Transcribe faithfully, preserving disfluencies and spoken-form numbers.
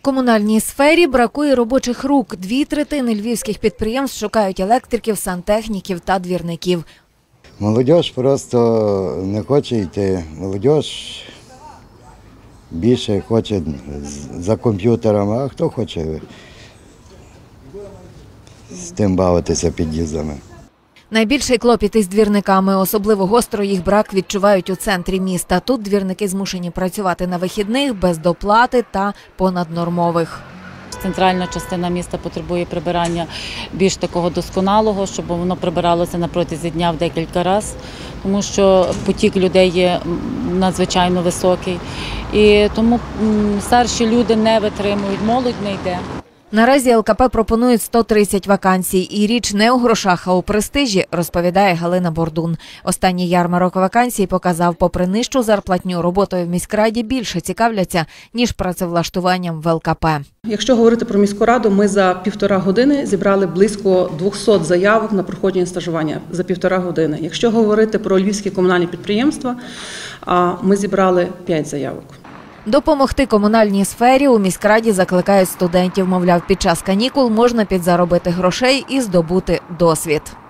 Комунальній сфері бракує робочих рук. Дві третини львівських підприємств шукають електриків, сантехніків та двірників. Молодь просто не хоче йти. Молодь більше хоче за комп'ютером, а хто хоче з тим бавитися під'їздами. Найбільший клопіт із двірниками. Особливо гостро їх брак відчувають у центрі міста. Тут двірники змушені працювати на вихідних, без доплати та понаднормових. Центральна частина міста потребує прибирання більш такого досконалого, щоб воно прибиралося на протязі дня в декілька разів, тому що потік людей є надзвичайно високий. І тому старші люди не витримують, молодь не йде. Наразі ЛКП пропонують сто тридцять вакансій. І річ не у грошах, а у престижі, розповідає Галина Бордун. Останній ярмарок вакансій показав, попри нижчу зарплатню, роботою в міськраді більше цікавляться, ніж працевлаштуванням в ЛКП. Якщо говорити про міську раду, ми за півтора години зібрали близько двохсот заявок на проходження стажування за півтора години. Якщо говорити про львівські комунальні підприємства, ми зібрали п'ять заявок. Допомогти комунальній сфері у міськраді закликають студентів. Мовляв, під час канікул можна підзаробити грошей і здобути досвід.